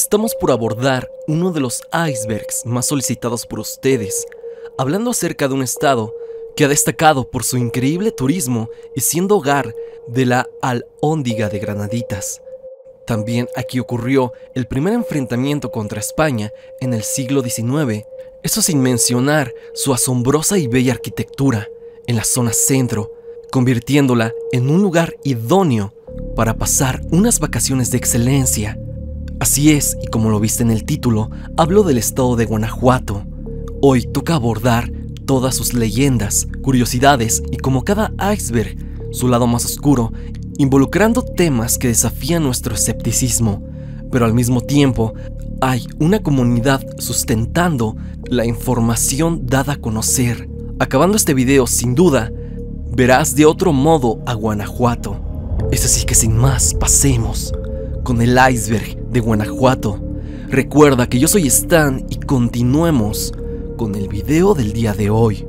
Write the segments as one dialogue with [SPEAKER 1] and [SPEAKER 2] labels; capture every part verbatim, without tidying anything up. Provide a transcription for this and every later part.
[SPEAKER 1] Estamos por abordar uno de los icebergs más solicitados por ustedes, hablando acerca de un estado que ha destacado por su increíble turismo y siendo hogar de la Alhóndiga de Granaditas. También aquí ocurrió el primer enfrentamiento contra España en el siglo diecinueve, eso sin mencionar su asombrosa y bella arquitectura en la zona centro, convirtiéndola en un lugar idóneo para pasar unas vacaciones de excelencia. Así es, y como lo viste en el título, hablo del estado de Guanajuato. Hoy toca abordar todas sus leyendas, curiosidades y, como cada iceberg, su lado más oscuro, involucrando temas que desafían nuestro escepticismo, pero al mismo tiempo hay una comunidad sustentando la información dada a conocer. Acabando este video, sin duda, verás de otro modo a Guanajuato. Es así que sin más, pasemos con el iceberg de Guanajuato. Recuerda que yo soy Stan y continuemos con el video del día de hoy.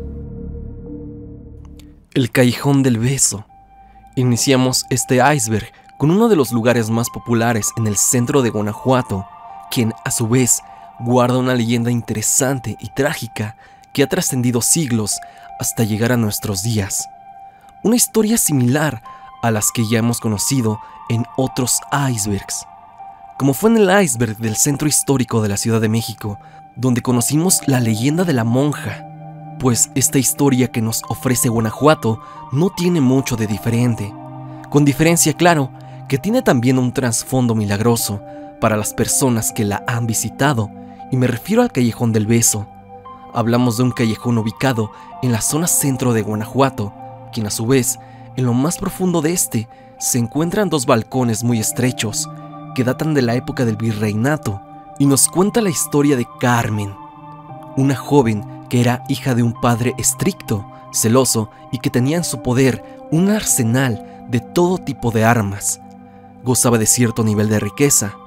[SPEAKER 1] El Callejón del Beso. Iniciamos este iceberg con uno de los lugares más populares en el centro de Guanajuato, quien a su vez guarda una leyenda interesante y trágica que ha trascendido siglos hasta llegar a nuestros días. Una historia similar a las que ya hemos conocido en otros icebergs, como fue en el iceberg del centro histórico de la Ciudad de México, donde conocimos la leyenda de la monja, pues esta historia que nos ofrece Guanajuato no tiene mucho de diferente, con diferencia, claro, que tiene también un trasfondo milagroso para las personas que la han visitado, y me refiero al Callejón del Beso. Hablamos de un callejón ubicado en la zona centro de Guanajuato, quien a su vez, en lo más profundo de este, se encuentran dos balcones muy estrechos que datan de la época del virreinato, y nos cuenta la historia de Carmen, una joven que era hija de un padre estricto, celoso y que tenía en su poder un arsenal de todo tipo de armas. Gozaba de cierto nivel de riqueza.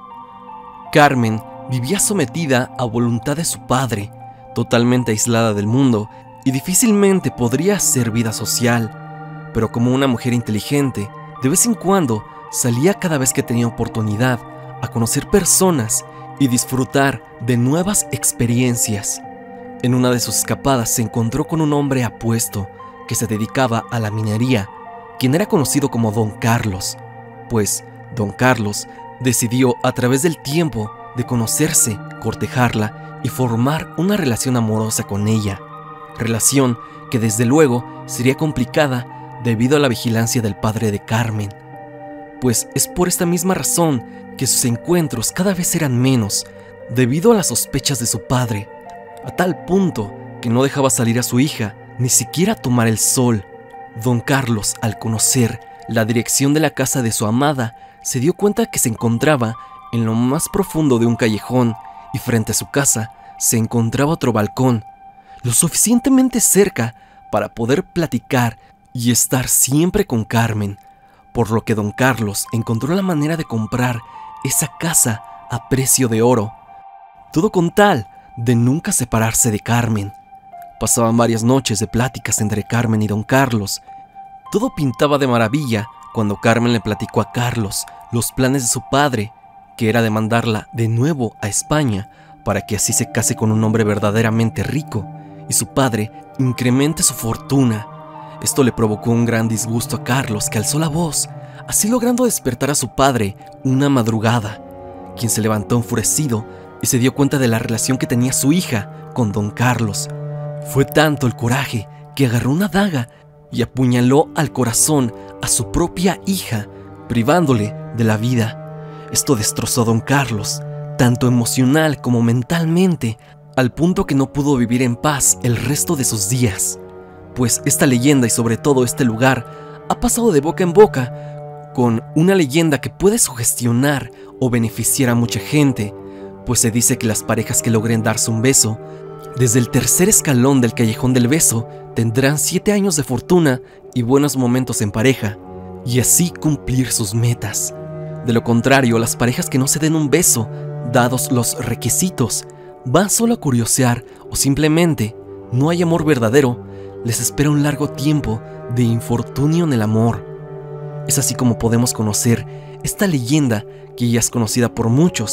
[SPEAKER 1] Carmen vivía sometida a voluntad de su padre, totalmente aislada del mundo y difícilmente podría hacer vida social, pero como una mujer inteligente, de vez en cuando salía cada vez que tenía oportunidad a conocer personas y disfrutar de nuevas experiencias. En una de sus escapadas se encontró con un hombre apuesto que se dedicaba a la minería, quien era conocido como Don Carlos, pues Don Carlos decidió a través del tiempo de conocerse, cortejarla y formar una relación amorosa con ella, relación que desde luego sería complicada debido a la vigilancia del padre de Carmen, pues es por esta misma razón que sus encuentros cada vez eran menos, debido a las sospechas de su padre, a tal punto que no dejaba salir a su hija, ni siquiera tomar el sol. Don Carlos, al conocer la dirección de la casa de su amada, se dio cuenta que se encontraba en lo más profundo de un callejón, y frente a su casa se encontraba otro balcón, lo suficientemente cerca para poder platicar y estar siempre con Carmen, por lo que Don Carlos encontró la manera de comprar esa casa a precio de oro, todo con tal de nunca separarse de Carmen. Pasaban varias noches de pláticas entre Carmen y Don Carlos. Todo pintaba de maravilla cuando Carmen le platicó a Carlos los planes de su padre, que era de mandarla de nuevo a España para que así se case con un hombre verdaderamente rico y su padre incremente su fortuna. Esto le provocó un gran disgusto a Carlos, que alzó la voz, así logrando despertar a su padre una madrugada, quien se levantó enfurecido y se dio cuenta de la relación que tenía su hija con Don Carlos. Fue tanto el coraje que agarró una daga y apuñaló al corazón a su propia hija, privándole de la vida. Esto destrozó a Don Carlos, tanto emocional como mentalmente, al punto que no pudo vivir en paz el resto de sus días. Pues esta leyenda y sobre todo este lugar ha pasado de boca en boca con una leyenda que puede sugestionar o beneficiar a mucha gente, pues se dice que las parejas que logren darse un beso desde el tercer escalón del Callejón del Beso tendrán siete años de fortuna y buenos momentos en pareja, y así cumplir sus metas. De lo contrario, las parejas que no se den un beso, dados los requisitos, van solo a curiosear o simplemente no hay amor verdadero, les espera un largo tiempo de infortunio en el amor. Es así como podemos conocer esta leyenda que ya es conocida por muchos,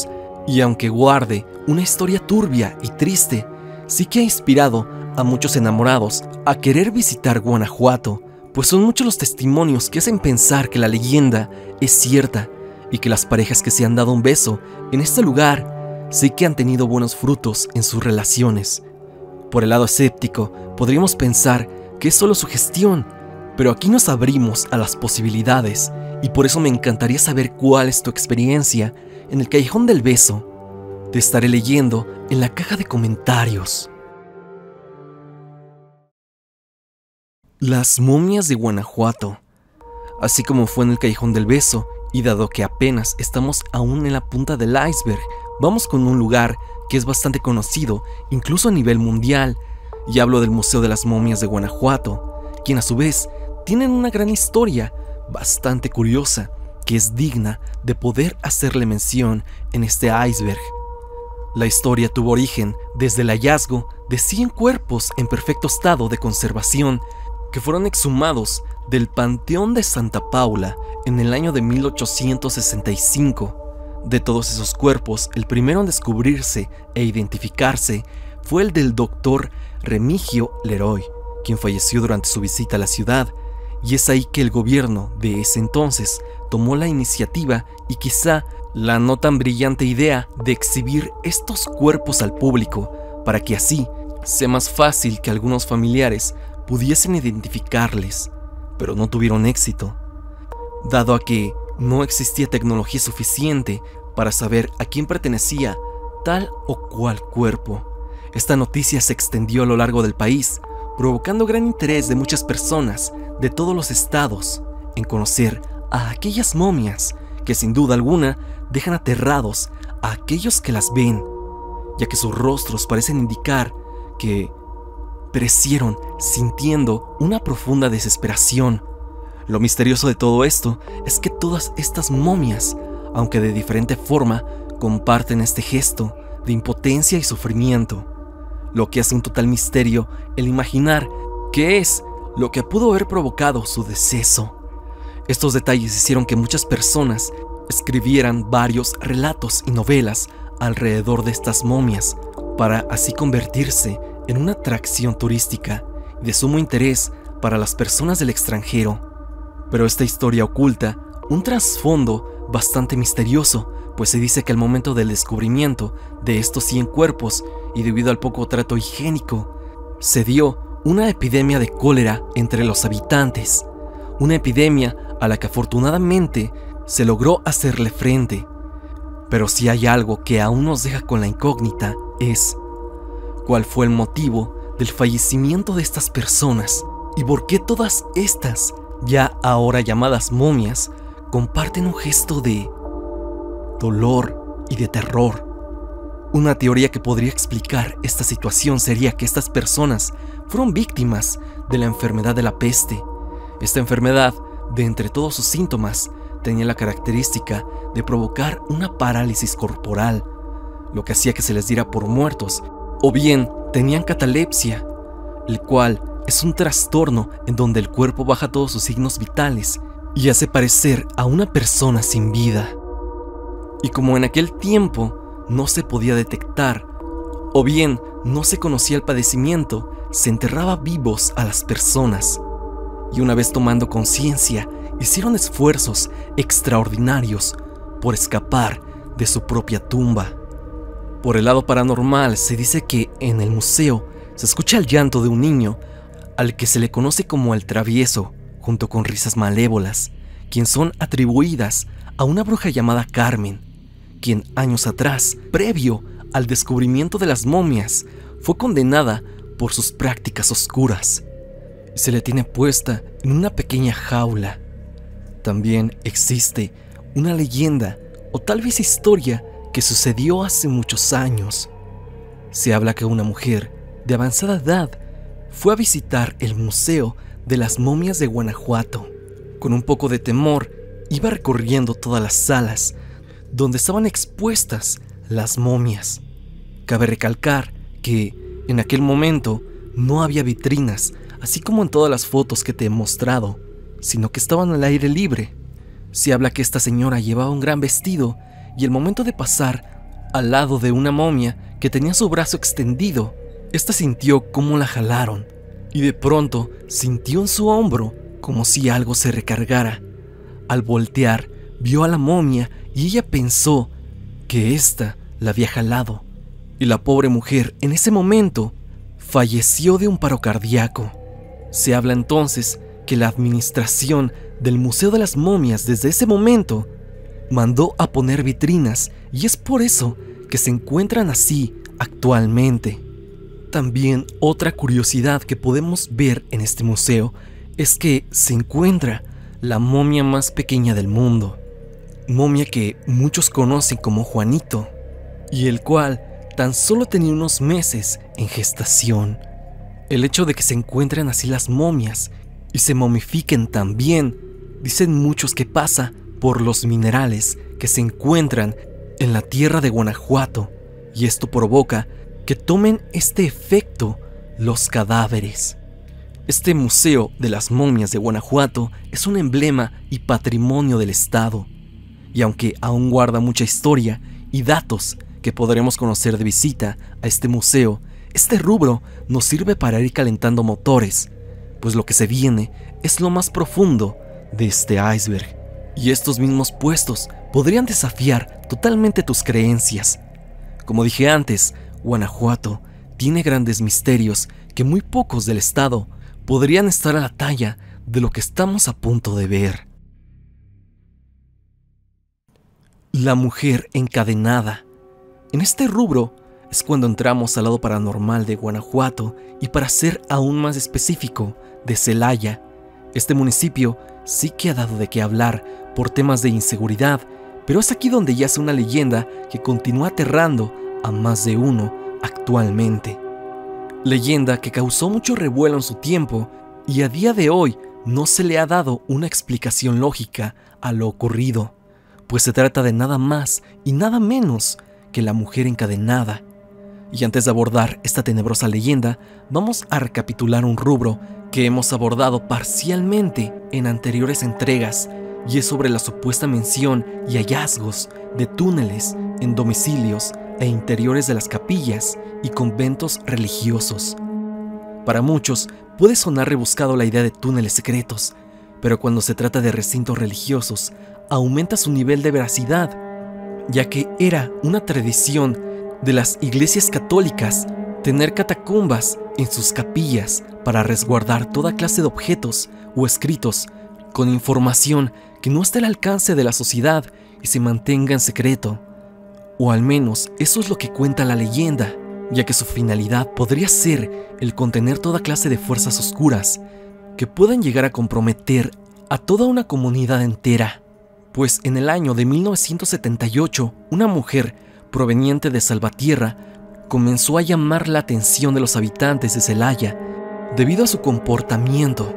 [SPEAKER 1] Y aunque guarde una historia turbia y triste, sí que ha inspirado a muchos enamorados a querer visitar Guanajuato, pues son muchos los testimonios que hacen pensar que la leyenda es cierta y que las parejas que se han dado un beso en este lugar sí que han tenido buenos frutos en sus relaciones. Por el lado escéptico, podríamos pensar que es solo sugestión, pero aquí nos abrimos a las posibilidades y por eso me encantaría saber cuál es tu experiencia en el Callejón del Beso. Te estaré leyendo en la caja de comentarios. Las momias de Guanajuato. Así como fue en el Callejón del Beso, y dado que apenas estamos aún en la punta del iceberg, vamos con un lugar que es bastante conocido, incluso a nivel mundial, y hablo del Museo de las Momias de Guanajuato, quien a su vez tienen una gran historia, bastante curiosa, que es digna de poder hacerle mención en este iceberg. La historia tuvo origen desde el hallazgo de cien cuerpos en perfecto estado de conservación que fueron exhumados del Panteón de Santa Paula en el año de mil ochocientos sesenta y cinco. De todos esos cuerpos, el primero en descubrirse e identificarse fue el del doctor Remigio Leroy, quien falleció durante su visita a la ciudad, y es ahí que el gobierno de ese entonces tomó la iniciativa y quizá la no tan brillante idea de exhibir estos cuerpos al público para que así sea más fácil que algunos familiares pudiesen identificarles, pero no tuvieron éxito, dado a que no existía tecnología suficiente para saber a quién pertenecía tal o cual cuerpo. Esta noticia se extendió a lo largo del país, provocando gran interés de muchas personas de todos los estados en conocer a aquellas momias que sin duda alguna dejan aterrados a aquellos que las ven, ya que sus rostros parecen indicar que perecieron sintiendo una profunda desesperación. Lo misterioso de todo esto es que todas estas momias, aunque de diferente forma, comparten este gesto de impotencia y sufrimiento, lo que hace un total misterio el imaginar qué es lo que pudo haber provocado su deceso. Estos detalles hicieron que muchas personas escribieran varios relatos y novelas alrededor de estas momias, para así convertirse en una atracción turística de sumo interés para las personas del extranjero. Pero esta historia oculta un trasfondo bastante misterioso, pues se dice que al momento del descubrimiento de estos cien cuerpos y debido al poco trato higiénico, se dio una epidemia de cólera entre los habitantes, una epidemia a la que afortunadamente se logró hacerle frente. Pero si hay algo que aún nos deja con la incógnita es cuál fue el motivo del fallecimiento de estas personas y por qué todas estas, ya ahora llamadas momias, comparten un gesto de dolor y de terror. Una teoría que podría explicar esta situación sería que estas personas fueron víctimas de la enfermedad de la peste. Esta enfermedad, de entre todos sus síntomas, tenía la característica de provocar una parálisis corporal, lo que hacía que se les diera por muertos, o bien tenían catalepsia, el cual es un trastorno en donde el cuerpo baja todos sus signos vitales y hace parecer a una persona sin vida. Y como en aquel tiempo no se podía detectar, o bien no se conocía el padecimiento, se enterraba vivos a las personas. Y una vez tomando conciencia, hicieron esfuerzos extraordinarios por escapar de su propia tumba. Por el lado paranormal, se dice que en el museo se escucha el llanto de un niño al que se le conoce como el travieso, junto con risas malévolas, quien son atribuidas a una bruja llamada Carmen, quien años atrás, previo al descubrimiento de las momias, fue condenada por sus prácticas oscuras. Se le tiene puesta en una pequeña jaula. También existe una leyenda, o tal vez historia, que sucedió hace muchos años. Se habla que una mujer de avanzada edad fue a visitar el Museo de las Momias de Guanajuato. Con un poco de temor, iba recorriendo todas las salas donde estaban expuestas las momias. Cabe recalcar que en aquel momento no había vitrinas, así como en todas las fotos que te he mostrado, sino que estaban al aire libre. Se habla que esta señora llevaba un gran vestido y al momento de pasar al lado de una momia que tenía su brazo extendido. Esta sintió cómo la jalaron y de pronto sintió en su hombro como si algo se recargara. Al voltear, vio a la momia y ella pensó que ésta la había jalado. Y la pobre mujer en ese momento falleció de un paro cardíaco. Se habla entonces que la administración del Museo de las Momias desde ese momento mandó a poner vitrinas y es por eso que se encuentran así actualmente. También otra curiosidad que podemos ver en este museo es que se encuentra la momia más pequeña del mundo, momia que muchos conocen como Juanito, y el cual tan solo tenía unos meses en gestación. El hecho de que se encuentren así las momias y se momifiquen también, dicen muchos que pasa por los minerales que se encuentran en la tierra de Guanajuato, y esto provoca que tomen este efecto los cadáveres. Este Museo de las Momias de Guanajuato es un emblema y patrimonio del estado, y aunque aún guarda mucha historia y datos que podremos conocer de visita a este museo, este rubro nos sirve para ir calentando motores, pues lo que se viene es lo más profundo de este iceberg, y estos mismos puestos podrían desafiar totalmente tus creencias. Como dije antes, Guanajuato tiene grandes misterios que muy pocos del estado podrían estar a la talla de lo que estamos a punto de ver. La mujer encadenada. En este rubro es cuando entramos al lado paranormal de Guanajuato y, para ser aún más específico, de Celaya. Este municipio sí que ha dado de qué hablar por temas de inseguridad, pero es aquí donde yace una leyenda que continúa aterrando a más de uno actualmente. Leyenda que causó mucho revuelo en su tiempo y a día de hoy no se le ha dado una explicación lógica a lo ocurrido, pues se trata de nada más y nada menos que la mujer encadenada. Y antes de abordar esta tenebrosa leyenda, vamos a recapitular un rubro que hemos abordado parcialmente en anteriores entregas, y es sobre la supuesta mención y hallazgos de túneles en domicilios e interiores de las capillas y conventos religiosos. Para muchos puede sonar rebuscado la idea de túneles secretos, pero cuando se trata de recintos religiosos aumenta su nivel de veracidad, ya que era una tradición de las iglesias católicas tener catacumbas en sus capillas para resguardar toda clase de objetos o escritos con información que no esté al alcance de la sociedad y se mantenga en secreto. O al menos eso es lo que cuenta la leyenda, ya que su finalidad podría ser el contener toda clase de fuerzas oscuras que puedan llegar a comprometer a toda una comunidad entera. Pues en el año de mil novecientos setenta y ocho, una mujer proveniente de Salvatierra comenzó a llamar la atención de los habitantes de Celaya debido a su comportamiento,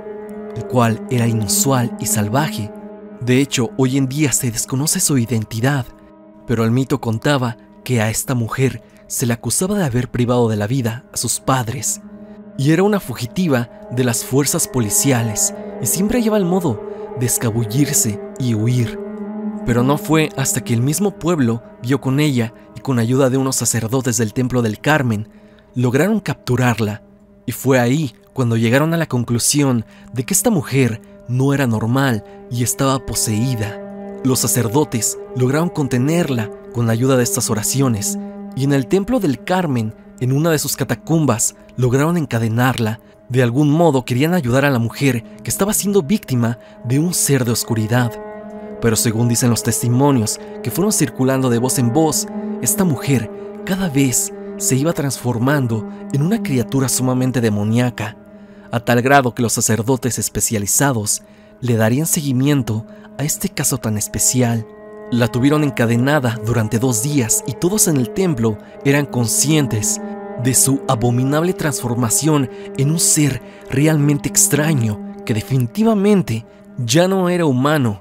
[SPEAKER 1] el cual era inusual y salvaje. De hecho, hoy en día se desconoce su identidad, pero el mito contaba que a esta mujer se le acusaba de haber privado de la vida a sus padres, y era una fugitiva de las fuerzas policiales, y siempre hallaba el modo de escabullirse y huir. Pero no fue hasta que el mismo pueblo vio con ella y con ayuda de unos sacerdotes del Templo del Carmen, lograron capturarla, y fue ahí cuando llegaron a la conclusión de que esta mujer no era normal y estaba poseída. Los sacerdotes lograron contenerla con la ayuda de estas oraciones, y en el Templo del Carmen, en una de sus catacumbas, lograron encadenarla. De algún modo querían ayudar a la mujer que estaba siendo víctima de un ser de oscuridad. Pero según dicen los testimonios que fueron circulando de voz en voz, esta mujer cada vez se iba transformando en una criatura sumamente demoníaca, a tal grado que los sacerdotes especializados le darían seguimiento a este caso tan especial. La tuvieron encadenada durante dos días y todos en el templo eran conscientes de su abominable transformación en un ser realmente extraño que definitivamente ya no era humano.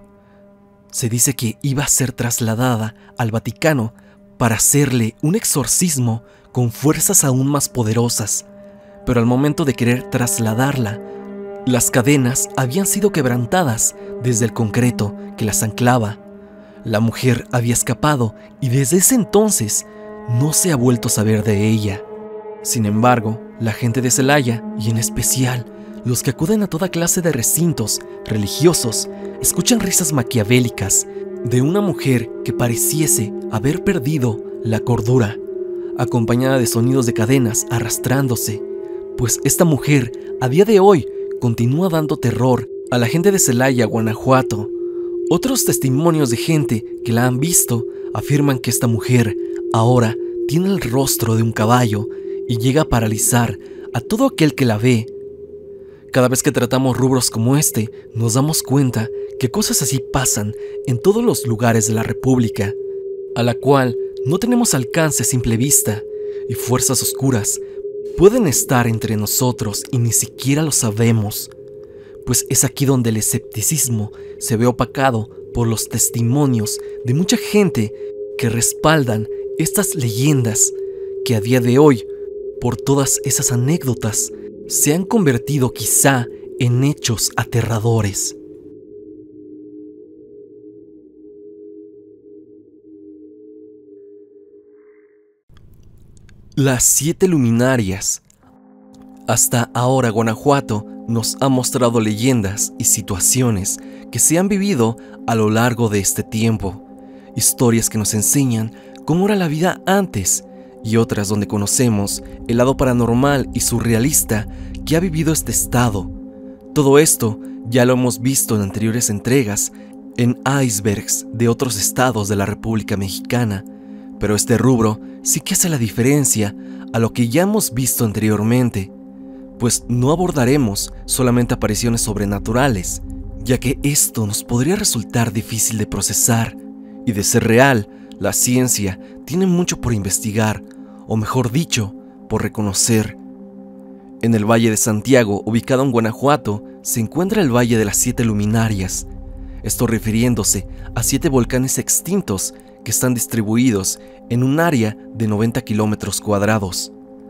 [SPEAKER 1] Se dice que iba a ser trasladada al Vaticano para hacerle un exorcismo con fuerzas aún más poderosas, pero al momento de querer trasladarla, las cadenas habían sido quebrantadas desde el concreto que las anclaba, La mujer había escapado y desde ese entonces no se ha vuelto a saber de ella. Sin embargo, la gente de Celaya, y en especial los que acuden a toda clase de recintos religiosos, escuchan risas maquiavélicas de una mujer que pareciese haber perdido la cordura, acompañada de sonidos de cadenas arrastrándose, pues esta mujer a día de hoy continúa dando terror a la gente de Celaya, Guanajuato. Otros testimonios de gente que la han visto afirman que esta mujer ahora tiene el rostro de un caballo y llega a paralizar a todo aquel que la ve. Cada vez que tratamos rubros como este, nos damos cuenta que cosas así pasan en todos los lugares de la República, a la cual no tenemos alcance a simple vista, y fuerzas oscuras pueden estar entre nosotros y ni siquiera lo sabemos, pues es aquí donde el escepticismo se ve opacado por los testimonios de mucha gente que respaldan estas leyendas que a día de hoy, por todas esas anécdotas, se han convertido quizá en hechos aterradores. Las siete luminarias. Hasta ahora Guanajuato nos ha mostrado leyendas y situaciones que se han vivido a lo largo de este tiempo, historias que nos enseñan cómo era la vida antes y otras donde conocemos el lado paranormal y surrealista que ha vivido este estado. Todo esto ya lo hemos visto en anteriores entregas en icebergs de otros estados de la República Mexicana, pero este rubro sí que hace la diferencia a lo que ya hemos visto anteriormente, pues no abordaremos solamente apariciones sobrenaturales, ya que esto nos podría resultar difícil de procesar, y de ser real, la ciencia tiene mucho por investigar, o mejor dicho, por reconocer. En el Valle de Santiago, ubicado en Guanajuato, se encuentra el Valle de las Siete Luminarias, esto refiriéndose a siete volcanes extintos que están distribuidos en un área de noventa kilómetros cuadrados.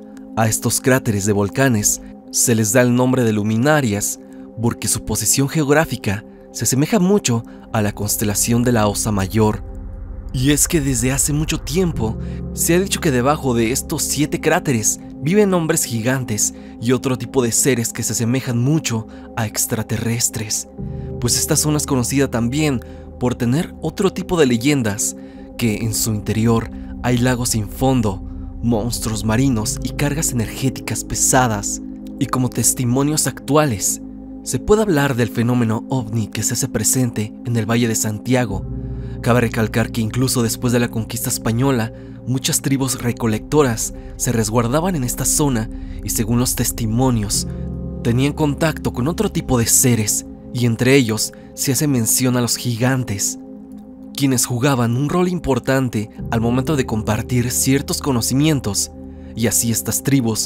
[SPEAKER 1] A estos cráteres de volcanes se les da el nombre de luminarias porque su posición geográfica se asemeja mucho a la constelación de la Osa Mayor. Y es que desde hace mucho tiempo se ha dicho que debajo de estos siete cráteres viven hombres gigantes y otro tipo de seres que se asemejan mucho a extraterrestres, pues esta zona es conocida también por tener otro tipo de leyendas, que en su interior hay lagos sin fondo, monstruos marinos y cargas energéticas pesadas. Y como testimonios actuales, se puede hablar del fenómeno ovni que se hace presente en el Valle de Santiago. Cabe recalcar que incluso después de la conquista española, muchas tribus recolectoras se resguardaban en esta zona y, según los testimonios, tenían contacto con otro tipo de seres, y entre ellos se hace mención a los gigantes, quienes jugaban un rol importante al momento de compartir ciertos conocimientos, y así estas tribus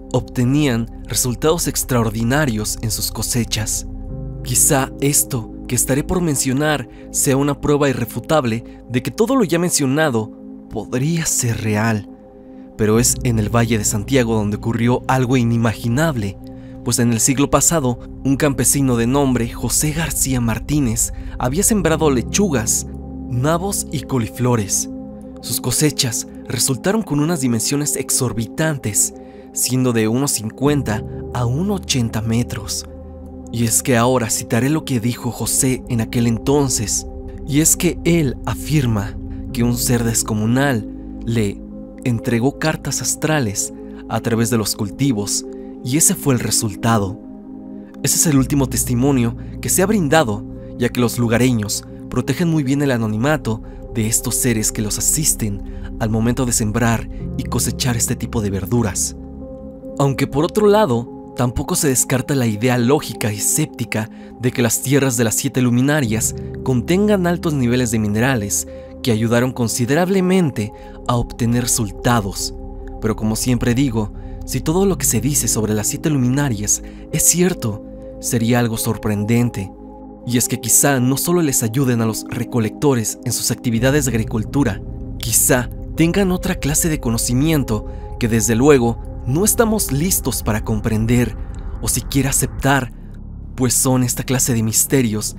[SPEAKER 1] obtenían resultados extraordinarios en sus cosechas. Quizá esto que estaré por mencionar sea una prueba irrefutable de que todo lo ya mencionado podría ser real, pero es en el Valle de Santiago donde ocurrió algo inimaginable, pues en el siglo pasado un campesino de nombre José García Martínez había sembrado lechugas, nabos y coliflores. Sus cosechas resultaron con unas dimensiones exorbitantes, siendo de unos cincuenta a unos ochenta metros. Y es que ahora citaré lo que dijo José en aquel entonces, y es que él afirma que un ser descomunal le entregó cartas astrales a través de los cultivos, y ese fue el resultado. Ese es el último testimonio que se ha brindado, ya que los lugareños protegen muy bien el anonimato de estos seres que los asisten al momento de sembrar y cosechar este tipo de verduras. Aunque por otro lado, tampoco se descarta la idea lógica y escéptica de que las tierras de las siete luminarias contengan altos niveles de minerales que ayudaron considerablemente a obtener resultados. Pero como siempre digo, si todo lo que se dice sobre las siete luminarias es cierto, sería algo sorprendente. Y es que quizá no solo les ayuden a los recolectores en sus actividades de agricultura, quizá tengan otra clase de conocimiento que desde luego no estamos listos para comprender o siquiera aceptar, pues son esta clase de misterios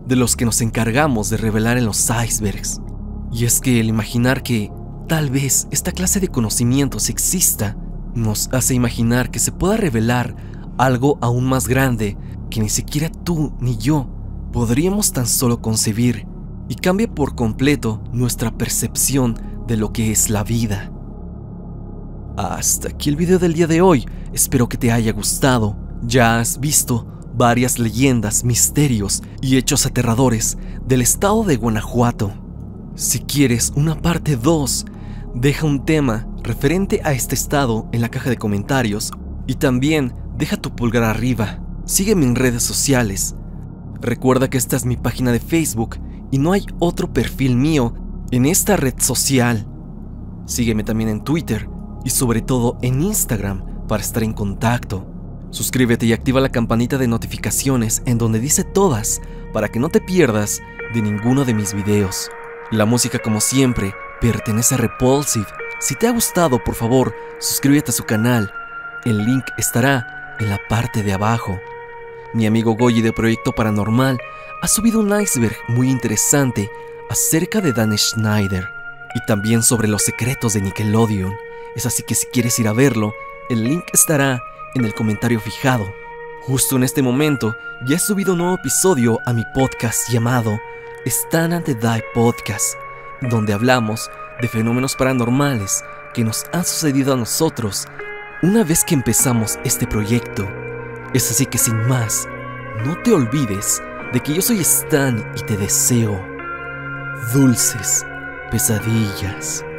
[SPEAKER 1] de los que nos encargamos de revelar en los icebergs. Y es que el imaginar que tal vez esta clase de conocimientos exista nos hace imaginar que se pueda revelar algo aún más grande que ni siquiera tú ni yo podríamos tan solo concebir, y cambia por completo nuestra percepción de lo que es la vida. Hasta aquí el video del día de hoy, espero que te haya gustado. Ya has visto varias leyendas, misterios y hechos aterradores del estado de Guanajuato. Si quieres una parte dos, deja un tema referente a este estado en la caja de comentarios y también deja tu pulgar arriba. Sígueme en redes sociales. Recuerda que esta es mi página de Facebook y no hay otro perfil mío en esta red social. Sígueme también en Twitter y sobre todo en Instagram para estar en contacto. Suscríbete y activa la campanita de notificaciones en donde dice todas para que no te pierdas de ninguno de mis videos. La música, como siempre, pertenece a Repulsive. Si te ha gustado, por favor, suscríbete a su canal. El link estará en la parte de abajo. Mi amigo Goyi de Proyecto Paranormal ha subido un iceberg muy interesante acerca de Dan Schneider y también sobre los secretos de Nickelodeon. Es así que si quieres ir a verlo, el link estará en el comentario fijado. Justo en este momento ya he subido un nuevo episodio a mi podcast llamado Stand and Die Podcast, donde hablamos de fenómenos paranormales que nos han sucedido a nosotros una vez que empezamos este proyecto. Es así que sin más, no te olvides de que yo soy Stan y te deseo dulces pesadillas.